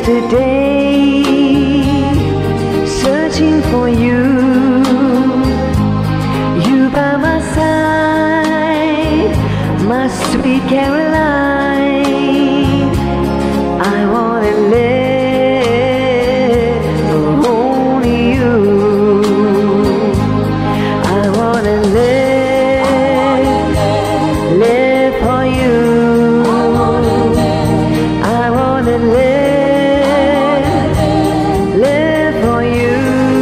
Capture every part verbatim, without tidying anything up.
after day, searching for you, you by my side, my sweet Caroline. I wanna live for only you. I wanna live, live for you. I wanna live, live for you.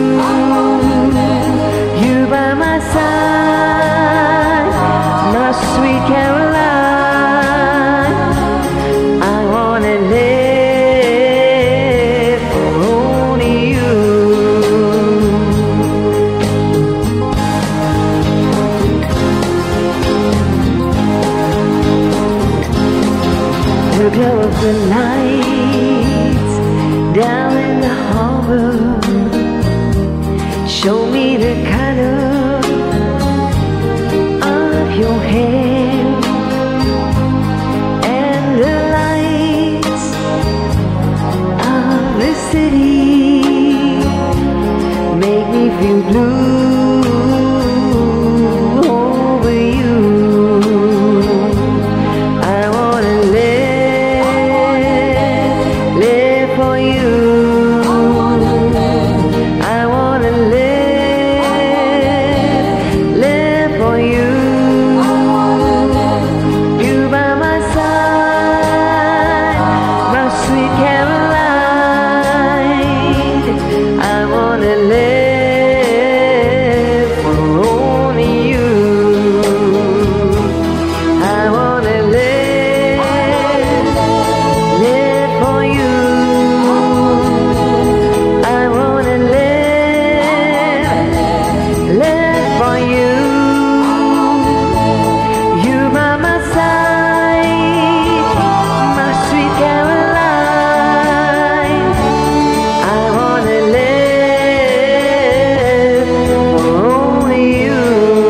You by my side, my sweet Caroline. I wanna live for only you. The glow of the lights down in the harbor show me the color of your hair, and the lights of the city make me feel blue over you. I wanna live, live for you. I wanna live, live for you. You by my side, my sweet Caroline. I wanna live for only you. I wanna live, live for you. I wanna live, live for you. You by my side, my sweet Caroline. I wanna live for only you.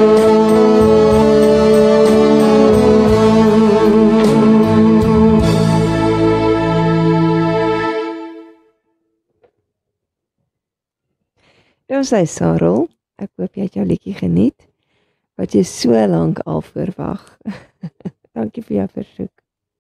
Nou sê Sarel, ek hoop jy het jou liedjie geniet, wat jy so lank al verwag. Dankie vir jou versoek.